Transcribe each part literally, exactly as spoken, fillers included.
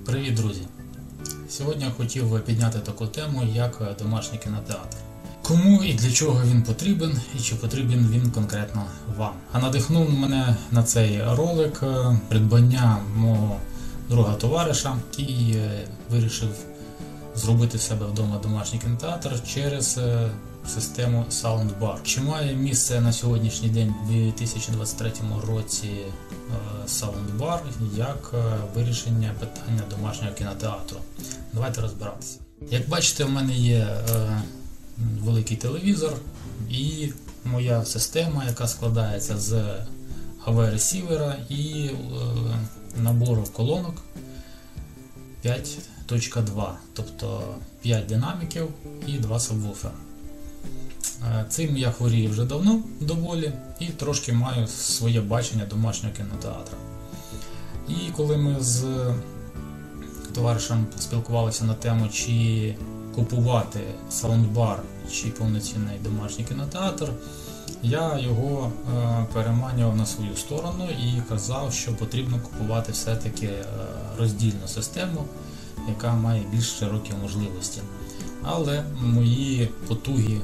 Привіт, друзі! Сьогодні я хотів підняти таку тему, як домашній кінотеатр. Кому і для чого він потрібен, і чи потрібен він конкретно вам. А надихнув мене на цей ролик придбання мого друга товариша, який вирішив зробити в себе вдома домашній кінотеатр через систему Soundbar. Чи має місце на сьогоднішній день у дві тисячі двадцять третьому році Soundbar як вирішення питання домашнього кінотеатру? Давайте розбиратися. Як бачите, в мене є е, великий телевізор і моя система, яка складається з ей ві ресівера і е, набору колонок п'ять точка два, тобто п'ять динаміків і два сабвуфера. Цим я хворію вже давно доволі і трошки маю своє бачення домашнього кінотеатру. І коли ми з товаришем спілкувалися на тему, чи купувати Soundbar, чи повноцінний домашній кінотеатр, я його е, переманював на свою сторону і казав, що потрібно купувати все-таки е, роздільну систему, яка має більш широкі можливості. Але мої потуги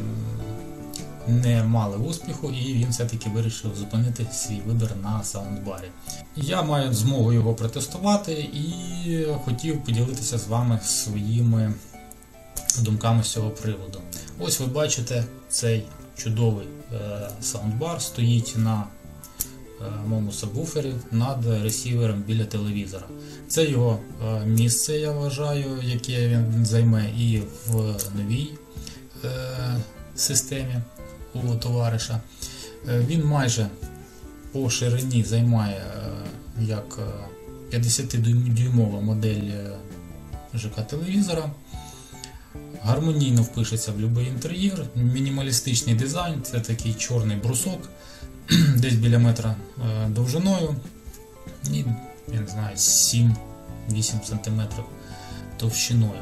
не мали успіху, і він все-таки вирішив зупинити свій вибір на Soundbar. Я маю змогу його протестувати і хотів поділитися з вами своїми думками з цього приводу. Ось ви бачите, цей чудовий Soundbar стоїть на моєму сабвуфері над ресівером біля телевізора. Це його місце, я вважаю, яке він займе і в новій системі у товариша. Він майже по ширині займає як п'ятдесятидюймова модель ЖК-телевізора. Гармонійно впишеться в будь-який інтер'єр. Мінімалістичний дизайн, це такий чорний брусок, десь біля метра довжиною і, я не знаю, сім-вісім сантиметрів товщиною.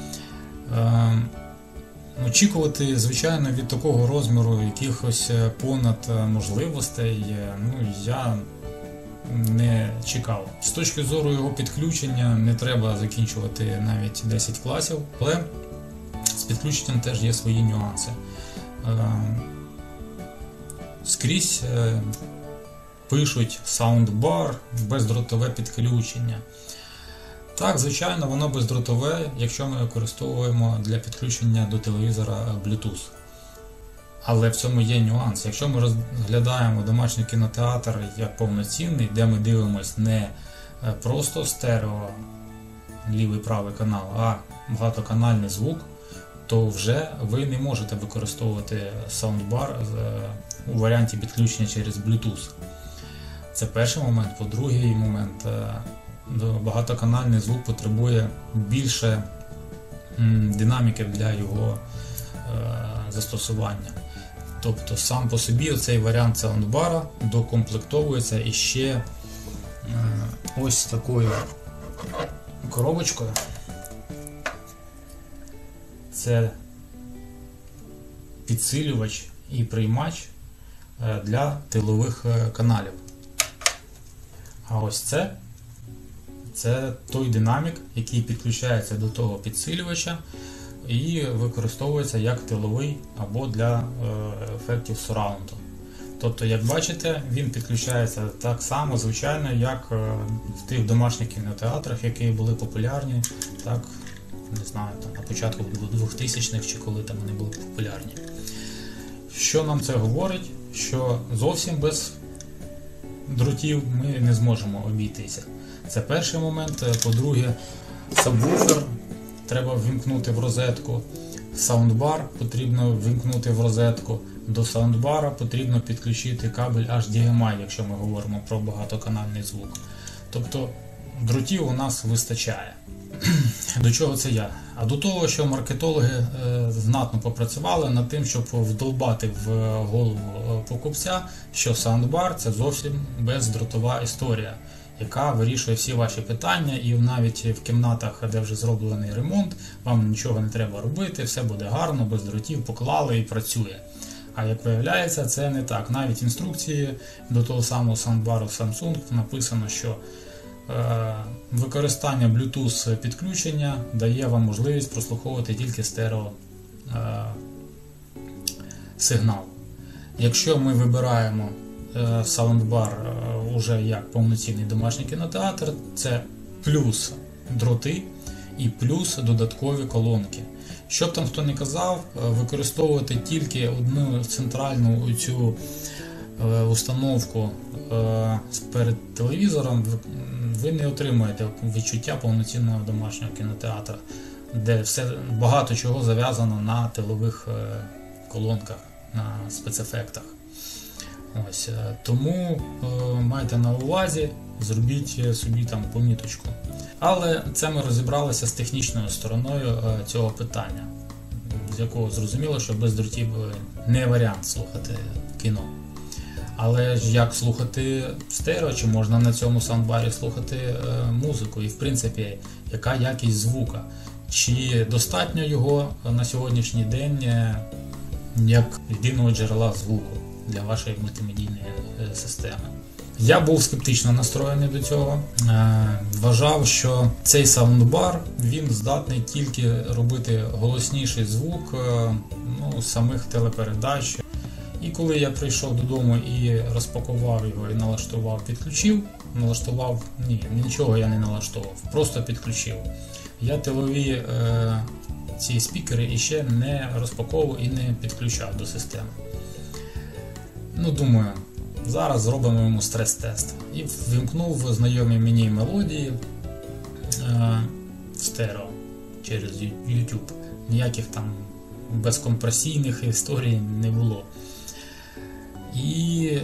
Очікувати, звичайно, від такого розміру якихось понад можливостей, ну, я не чекав. З точки зору його підключення не треба закінчувати навіть десять класів, але з підключенням теж є свої нюанси. Скрізь пишуть Soundbar, бездротове підключення. Так, звичайно, воно бездротове, якщо ми використовуємо для підключення до телевізора Bluetooth. Але в цьому є нюанс. Якщо ми розглядаємо домашній кінотеатр як повноцінний, де ми дивимося не просто стерео, лівий-правий канал, а багатоканальний звук, то вже ви не можете використовувати Soundbar у варіанті підключення через Bluetooth. Це перший момент. По-другий момент, багатоканальний звук потребує більше динаміків для його застосування. Тобто сам по собі цей варіант Soundbar докомплектовується іще ось такою коробочкою. Це підсилювач і приймач для тилових каналів. А ось це Це той динамік, який підключається до того підсилювача і використовується як тиловий або для ефектів сораунду. Тобто, як бачите, він підключається так само, звичайно, як в тих домашніх кінотеатрах, які були популярні, так, не знаю, там, на початку двохтисячних чи коли там вони були популярні. Що нам це говорить? Що зовсім без дротів ми не зможемо обійтися. Це перший момент. По-друге, сабвуфер треба ввімкнути в розетку, Soundbar потрібно ввімкнути в розетку, до Soundbar потрібно підключити кабель ейч ді ем ай, якщо ми говоримо про багатоканальний звук. Тобто дротів у нас вистачає. До чого це я? А до того, що маркетологи знатно попрацювали над тим, щоб вдолбати в голову покупця, що Soundbar – це зовсім бездротова історія, яка вирішує всі ваші питання, і навіть в кімнатах, де вже зроблений ремонт, вам нічого не треба робити, все буде гарно, без дротів, поклали і працює. А як виявляється, це не так. Навіть інструкції до того самого Soundbar Samsung написано, що використання Bluetooth підключення дає вам можливість прослуховувати тільки стерео сигнал. Якщо ми вибираємо саундбар уже як повноцінний домашній кінотеатр, це плюс дроти і плюс додаткові колонки. Щоб там хто не казав, використовувати тільки одну центральну цю установку перед телевізором, ви не отримуєте відчуття повноцінного домашнього кінотеатру, де все, багато чого зав'язано на тилових колонках, на спецефектах. Ось, тому е, майте на увазі, зробіть собі там поміточку. Але це ми розібралися з технічною стороною е, цього питання, з якого зрозуміло, що без дротів не варіант слухати кіно. Але ж як слухати стерео, чи можна на цьому саундбарі слухати е, музику і в принципі яка якість звука? Чи достатньо його на сьогоднішній день е, як єдиного джерела звуку для вашої мультимедійної системи? Я був скептично настроєний до цього. Вважав, що цей саундбар, він здатний тільки робити голосніший звук ну, самих телепередач. І коли я прийшов додому і розпакував його, і налаштував, підключив, налаштував, ні, нічого я не налаштував, просто підключив. Я тилові е, ці спікери іще не розпаковував і не підключав до системи. Ну, думаю, зараз зробимо йому стрес-тест. І ввімкнув знайомі мені мелодії е, стерео через YouTube. Ніяких там безкомпресійних історій не було. І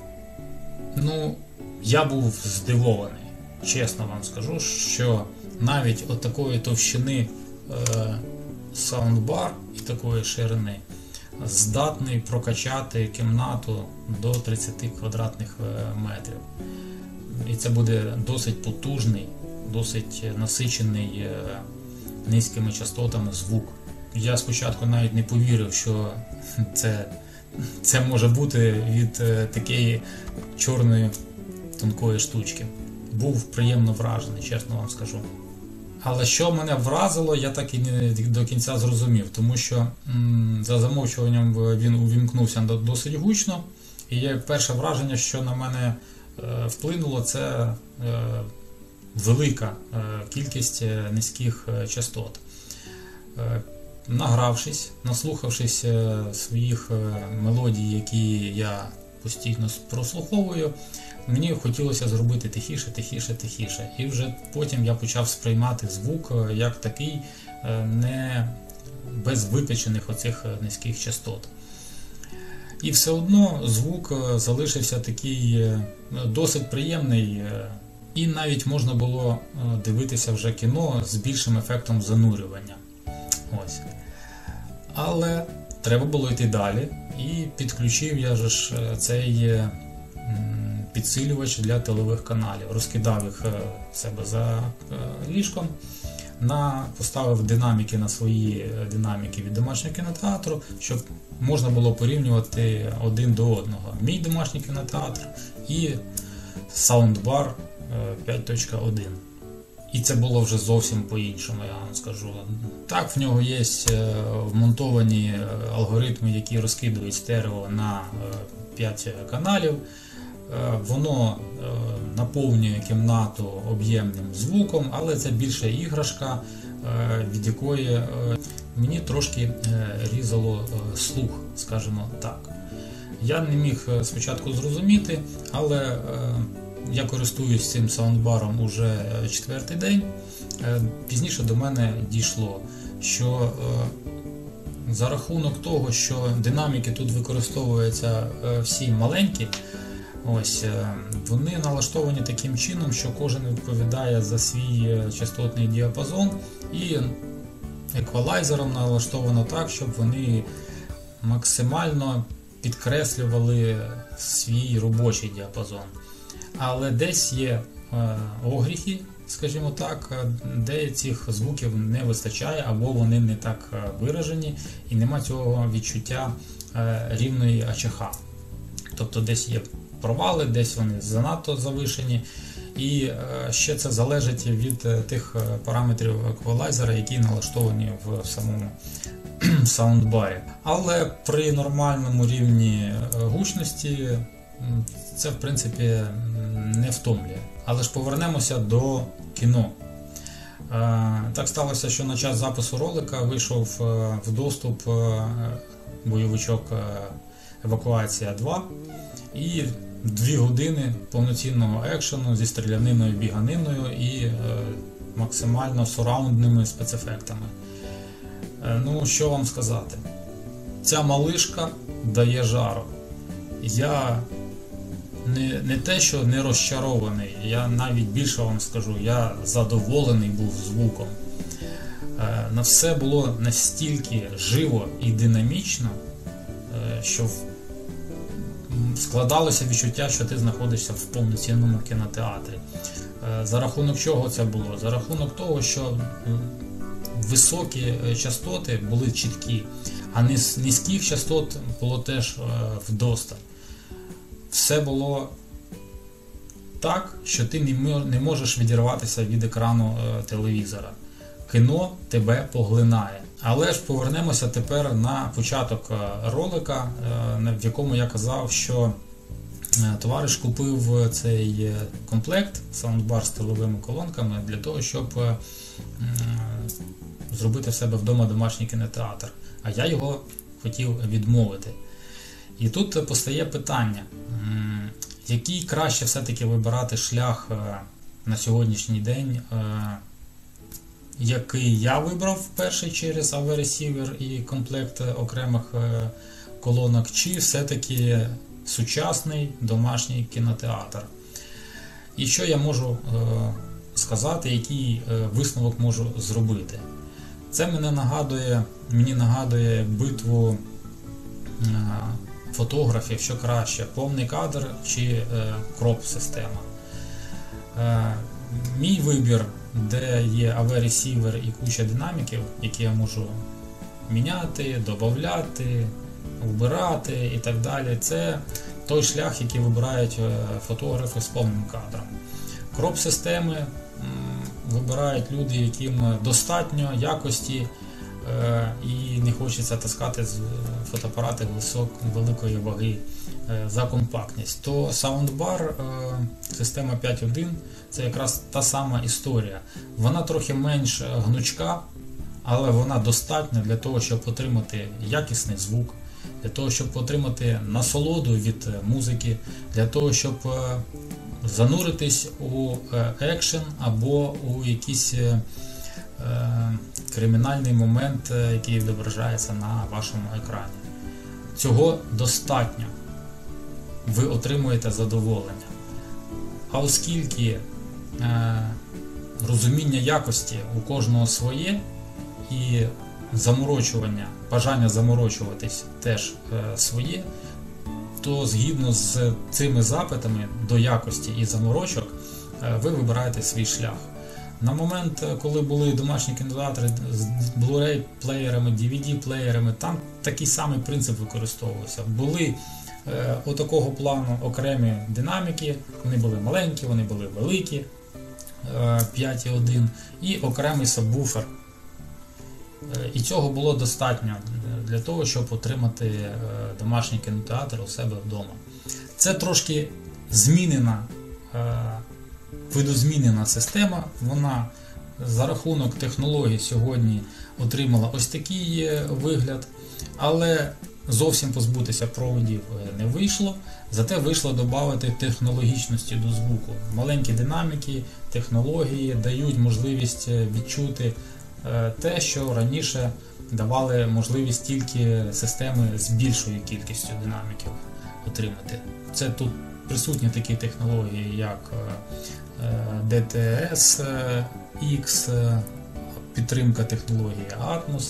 ну, я був здивований, чесно вам скажу, що навіть от такої товщини е, саундбар і такої ширини здатний прокачати кімнату до тридцяти квадратних метрів. І це буде досить потужний, досить насичений низькими частотами звук. Я спочатку навіть не повірив, що це, це може бути від такої чорної тонкої штучки. Був приємно вражений, чесно вам скажу. Але що мене вразило, я так і не до кінця зрозумів, тому що м, за замовчуванням він увімкнувся досить гучно, і є перше враження, що на мене е, вплинуло, це е, велика е, кількість низьких е, частот. Е, награвшись, наслухавшись е, своїх е, мелодій, які я постійно прослуховую, мені хотілося зробити тихіше, тихіше, тихіше. І вже потім я почав сприймати звук як такий, не без випечених оцих низьких частот. І все одно звук залишився такий досить приємний, і навіть можна було дивитися вже кіно з більшим ефектом занурювання. Ось. Але треба було йти далі, і підключив я ж цей підсилювач для тилових каналів, розкидав їх в себе за ліжком, на, поставив динаміки на свої динаміки від домашнього кінотеатру, щоб можна було порівнювати один до одного. Мій домашній кінотеатр і саундбар п'ять точка один. І це було вже зовсім по-іншому, я вам скажу. Так, в нього є вмонтовані алгоритми, які розкидують стерео на п'ять каналів. Воно наповнює кімнату об'ємним звуком, але це більше іграшка, від якої мені трошки різало слух, скажімо так. Я не міг спочатку зрозуміти, але я користуюсь цим саундбаром уже четвертий день. Пізніше до мене дійшло, що за рахунок того, що динаміки тут використовуються всі маленькі, ось, вони налаштовані таким чином, що кожен відповідає за свій частотний діапазон, і еквалайзером налаштовано так, щоб вони максимально підкреслювали свій робочий діапазон. Але десь є е, огріхи, скажімо так, де цих звуків не вистачає, або вони не так виражені, і нема цього відчуття е, рівної АЧХ. Тобто десь є провали, десь вони занадто завишені. І ще це залежить від тих параметрів еквалайзера, які налаштовані в самому саундбарі. Але при нормальному рівні гучності це в принципі не втомлює. Але ж повернемося до кіно. Так сталося, що на час запису ролика вийшов в доступ бойовичок Евакуація два і дві години повноцінного екшену зі стріляниною, біганиною і максимально сураундними спецефектами. Ну, що вам сказати? Ця малишка дає жару. Я не, не те, що не розчарований, я навіть більше вам скажу, я задоволений був звуком. На все було настільки живо і динамічно, що складалося відчуття, що ти знаходишся в повноцінному кінотеатрі. За рахунок чого це було? За рахунок того, що високі частоти були чіткі, а низьких частот було теж вдосталь. Все було так, що ти не можеш відірватися від екрану телевізора. Кіно тебе поглинає. Але ж повернемося тепер на початок ролика, в якому я казав, що товариш купив цей комплект, саундбар з тиловими колонками, для того, щоб зробити в себе вдома домашній кінотеатр. А я його хотів відмовити. І тут постає питання, який краще все-таки вибирати шлях на сьогоднішній день, який я вибрав перший через ей ві Receiver і комплект окремих колонок, чи все-таки сучасний домашній кінотеатр. І що я можу сказати, який висновок можу зробити? Це мене нагадує, мені нагадує битву фотографів, що краще, повний кадр чи кроп-система. Мій вибір, де є ей ві Receiver і куча динаміків, які я можу міняти, додати, вбирати і так далі, це той шлях, який вибирають фотографи з повним кадром. Кроп-системи вибирають люди, яким достатньо якості і не хочеться таскати з фотоапарати висок, великої ваги за компактність. То саундбар система п'ять один це якраз та сама історія. Вона трохи менш гнучка, але вона достатня для того, щоб отримати якісний звук, для того, щоб отримати насолоду від музики, для того, щоб зануритись у екшен або у якийсь кримінальний момент, який відображається на вашому екрані. Цього достатньо. Ви отримуєте задоволення. А оскільки е, розуміння якості у кожного своє і заморочування, бажання заморочуватись теж е, своє, то згідно з цими запитами до якості і заморочок е, ви вибираєте свій шлях. На момент, коли були домашні кінотеатри з Blu-ray плеєрами, ді ві ді плеєрами, там такий самий принцип використовувався. Були е, отакого плану окремі динаміки, вони були маленькі, вони були великі, е, п'ять один, і окремий сабвуфер. Е, і цього було достатньо для того, щоб отримати е, домашній кінотеатр у себе вдома. Це трошки змінена е, видозмінена система, вона за рахунок технологій сьогодні отримала ось такий вигляд, але зовсім позбутися проводів не вийшло, зате вийшло додати технологічності до звуку. Маленькі динаміки, технології дають можливість відчути те, що раніше давали можливість тільки системи з більшою кількістю динаміків отримати. Це тут присутні такі технології, як ді ті ес ікс, підтримка технології Atmos.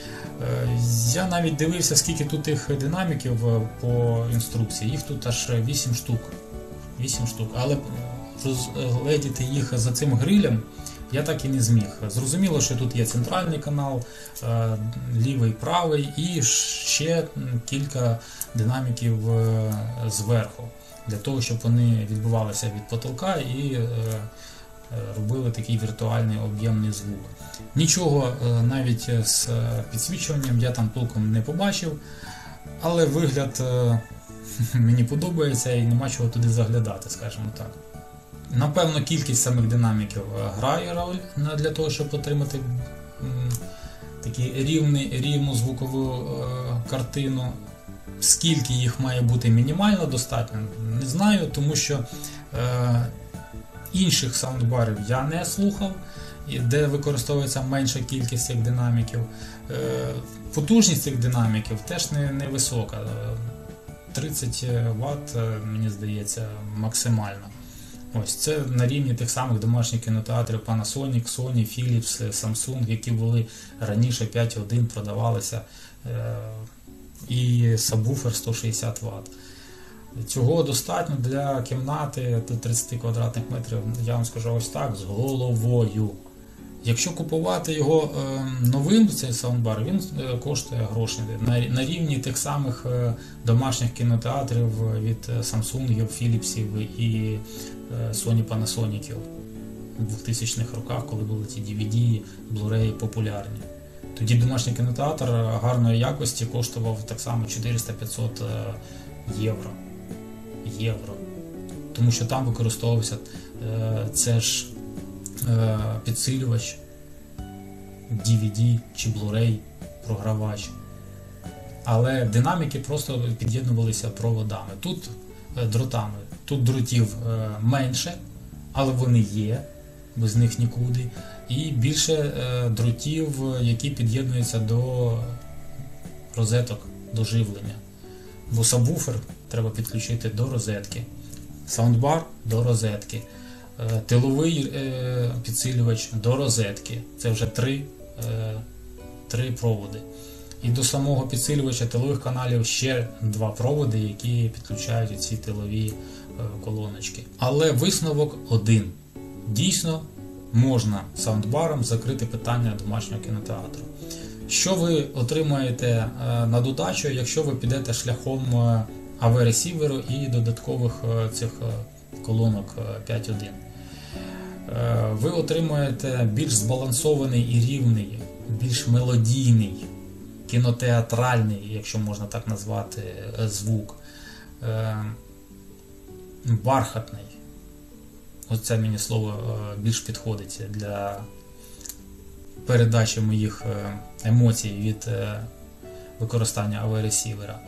Я навіть дивився, скільки тут тих динаміків по інструкції. Їх тут аж вісім штук. вісім штук. Але розгледіти їх за цим грилем я так і не зміг. Зрозуміло, що тут є центральний канал, лівий, правий і ще кілька динаміків зверху. для того, щоб вони відбивалися від потолка і е, робили такий віртуальний об'ємний звук. Нічого е, навіть з підсвічуванням я там толком не побачив, але вигляд е, мені подобається і нема чого туди заглядати, скажімо так. Напевно, кількість самих динаміків грає роль для того, щоб отримати таку рівну звукову е, картину. Скільки їх має бути мінімально достатньо, не знаю, тому що е, інших саундбарів я не слухав, де використовується менша кількість цих динаміків. Е, потужність цих динаміків теж не, не висока. тридцять ватт, мені здається, максимально. Ось це на рівні тих самих домашніх кінотеатрів Panasonic, Sony, Philips, Samsung, які були раніше п'ять один, продавалися, і сабвуфер сто шістдесят ватт. Цього достатньо для кімнати до тридцять квадратних метрів, я вам скажу ось так, з головою. Якщо купувати його е, новим, цей саундбар, він е, коштує гроші. На, на рівні тих самих е, домашніх кінотеатрів від Samsung, Philips і е, Sony Panasonic у двохтисячних роках, коли були ці ді ві ді, Blu-ray популярні. Тоді домашній кінотеатр гарної якості коштував так само чотириста-п'ятсот євро. Євро. Тому що там використовувався е, це ж е, підсилювач, ді ві ді чи Blu-ray програвач. Але динаміки просто під'єднувалися проводами. Тут е, дротами. Тут дротів е, менше, але вони є, без них нікуди. І більше е, дротів, які під'єднуються до розеток, до живлення. Бо сабвуфер треба підключити до розетки, саундбар до розетки, е, тиловий е, підсилювач до розетки. Це вже три, е, три проводи. І до самого підсилювача тилових каналів ще два проводи, які підключають ці тилові е, колоночки. Але висновок один. Дійсно, можна саундбаром закрити питання домашнього кінотеатру. Що ви отримаєте на додачу, якщо ви підете шляхом ей ві-ресіверу і додаткових цих колонок п'ять один? Ви отримаєте більш збалансований і рівний, більш мелодійний, кінотеатральний, якщо можна так назвати, звук, бархатний. Оце мені слово більш підходить для передачі моїх емоцій від використання ей ві-ресівера.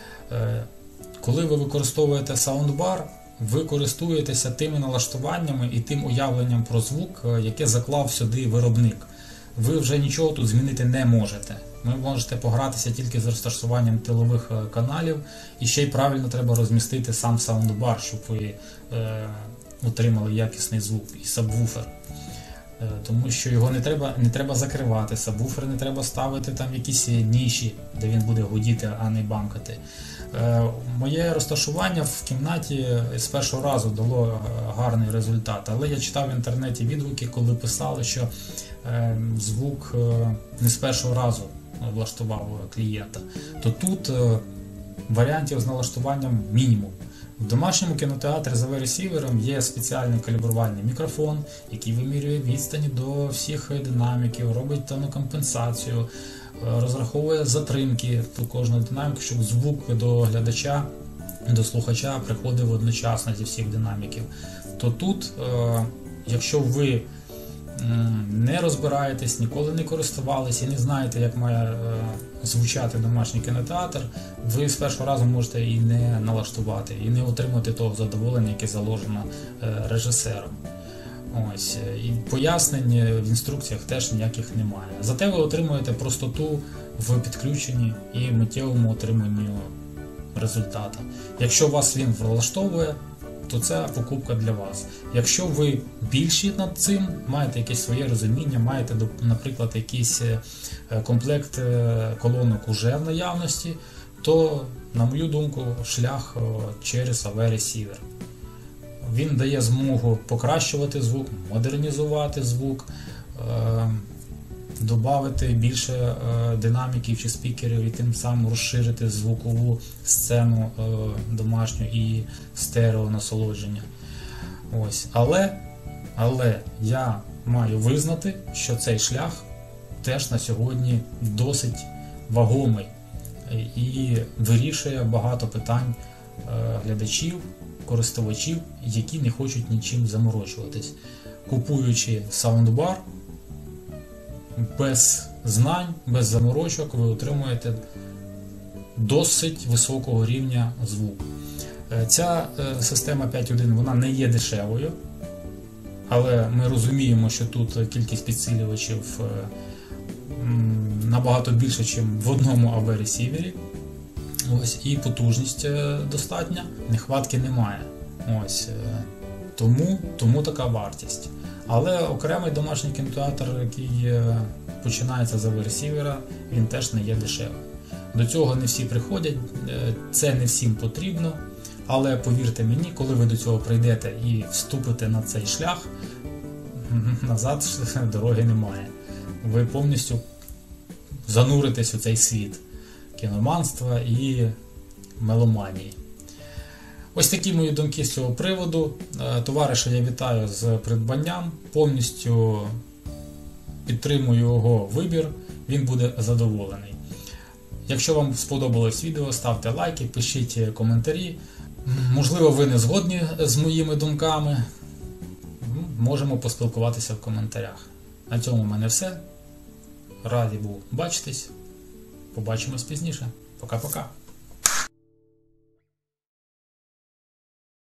Коли ви використовуєте саундбар, ви користуєтеся тими налаштуваннями і тим уявленням про звук, яке заклав сюди виробник. Ви вже нічого тут змінити не можете. Ви можете погратися тільки з розташуванням тилових каналів, і ще й правильно треба розмістити сам саундбар, щоб ви е, отримали якісний звук і сабвуфер. Е, тому що його не треба, не треба закривати, сабвуфер не треба ставити там якісь ніші, де він буде гудіти, а не бамкати. Е, моє розташування в кімнаті з першого разу дало гарний результат, але я читав в інтернеті відгуки, коли писали, що е, звук е, не з першого разу влаштував клієнта. То тут е, варіантів з налаштуванням мінімум. В домашньому кінотеатрі з ей ві-ресівером є спеціальний калібрувальний мікрофон, який вимірює відстані до всіх динаміків, робить тонокомпенсацію, розраховує затримки до кожної динаміки, щоб звук до глядача, до слухача приходив одночасно зі всіх динаміків. То тут, е, якщо ви не розбираєтесь, ніколи не користувалися і не знаєте, як має е, звучати домашній кінотеатр, ви з першого разу можете і не налаштувати, і не отримати того задоволення, яке заложено е, режисером. Ось. І пояснень в інструкціях теж ніяких немає. Зате ви отримуєте простоту в підключенні і миттєвому отриманні результату. Якщо вас він влаштовує, то це покупка для вас. Якщо ви більші над цим, маєте якесь своє розуміння, маєте, наприклад, якийсь комплект колонок уже в наявності, то, на мою думку, шлях через ей ві-ресівер. Він дає змогу покращувати звук, модернізувати звук, додати більше е, динаміків чи спікерів і тим самим розширити звукову сцену е, домашню і стерео насолодження. Ось. Але, але я маю визнати, що цей шлях теж на сьогодні досить вагомий і вирішує багато питань е, глядачів, користувачів, які не хочуть нічим заморочуватись. Купуючи саундбар, без знань, без заморочок ви отримуєте досить високого рівня звуку. Ця е, система п'ять точка один вона не є дешевою, але ми розуміємо, що тут кількість підсилювачів е, м, набагато більше, ніж в одному ей ві ресівері. Ось, і потужність е, достатня, нехватки немає. Ось, е, тому, тому така вартість. Але окремий домашній кінотеатр, який е, починається з ей ві ресівера, він теж не є дешевим. До цього не всі приходять, е, це не всім потрібно. Але повірте мені, коли ви до цього прийдете і вступите на цей шлях, назад дороги немає. Ви повністю зануритесь у цей світ кіноманства і меломанії. Ось такі мої думки з цього приводу. Товариша я вітаю з придбанням, повністю підтримую його вибір, він буде задоволений. Якщо вам сподобалось відео, ставте лайки, пишіть коментарі. Можливо, ви не згодні з моїми думками. Можемо поспілкуватися в коментарях. На цьому в мене все. Радий був бачитись. Побачимось пізніше. Пока-пока.